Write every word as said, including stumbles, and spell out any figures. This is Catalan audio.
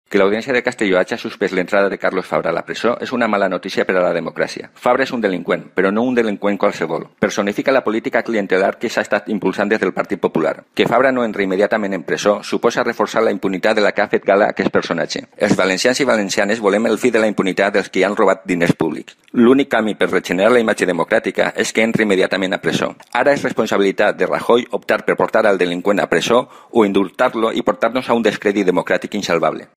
Que l'Audiència de Castelló hagi suspès l'entrada de Carlos Fabra a la presó és una mala notícia per a la democràcia. Fabra és un delinqüent, però no un delinqüent qualsevol. Personifica la política clientelar que s'ha estat impulsant des del Partit Popular. Que Fabra no entri immediatament en presó suposa reforçar la impunitat de la que ha fet gala aquest personatge. Els valencians i valencianes volem el fi de la impunitat dels que han robat diners públics. L'únic camí per regenerar la imatge democràtica és que entri immediatament a presó. Ara és responsabilitat de Rajoy optar per portar al delinqüent a presó o indultar-lo i portar-nos a un descrèdit democràtic insalvable.